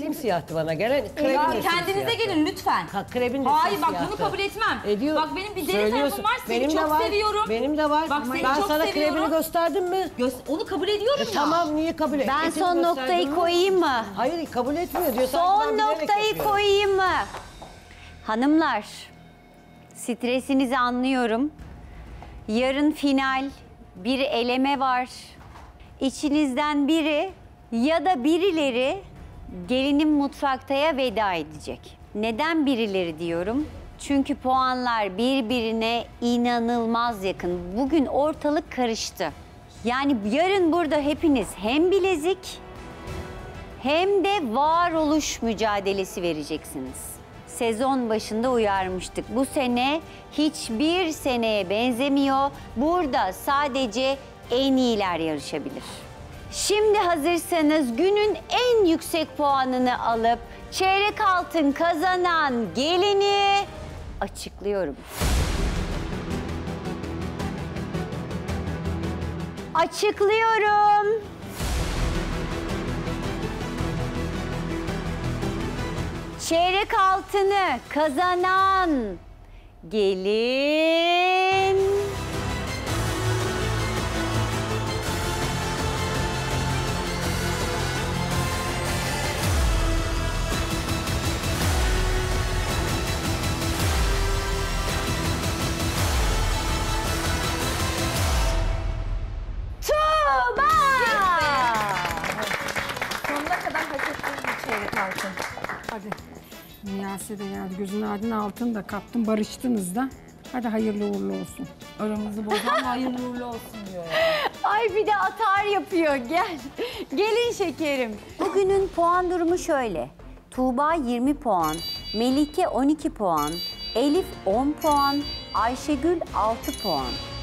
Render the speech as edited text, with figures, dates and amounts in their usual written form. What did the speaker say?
simsiyahtı bana gelen. Ya kendinize gelin lütfen. Krebin de Hayır bak simsiyahtı. bunu kabul etmem. Ediyor. Bak benim bir deri tarafım var, seni Benim de çok var. seviyorum. Benim de var. Bak seni Ben çok sana seviyorum. krebini gösterdim mi? Onu kabul ediyorum ya. Tamam, niye kabul et? Ben Etini son gösterdin noktayı mi? koyayım mı? Hayır, kabul etmiyor diyor. Sanki ben Son bilerek noktayı yapıyorum. koyayım mı? Hanımlar, stresinizi anlıyorum. Yarın final, bir eleme var. İçinizden biri ya da birileri gelinin mutfaktaya veda edecek. Neden birileri diyorum? Çünkü puanlar birbirine inanılmaz yakın. Bugün ortalık karıştı. Yani yarın burada hepiniz hem bilezik hem de varoluş mücadelesi vereceksiniz. Sezon başında uyarmıştık. Bu sene hiçbir seneye benzemiyor. Burada sadece en iyiler yarışabilir. Şimdi hazırsanız günün en yüksek puanını alıp çeyrek altın kazanan gelini açıklıyorum. Açıklıyorum. Çeyrek altını kazanan gelin... Tuğba! Sonuna kadar hak ettiğim bir çeyrek altın. Hadi. Niyase de geldi. Gözün ardın altın da kaptın. Barıştınız da. Hadi hayırlı uğurlu olsun. Aramızı bozan hayırlı uğurlu olsun diyor ya. Ay bir de atar yapıyor. Gel. Gelin şekerim. Bugünün puan durumu şöyle. Tuğba 20 puan, Melike 12 puan, Elif 10 puan, Ayşegül 6 puan.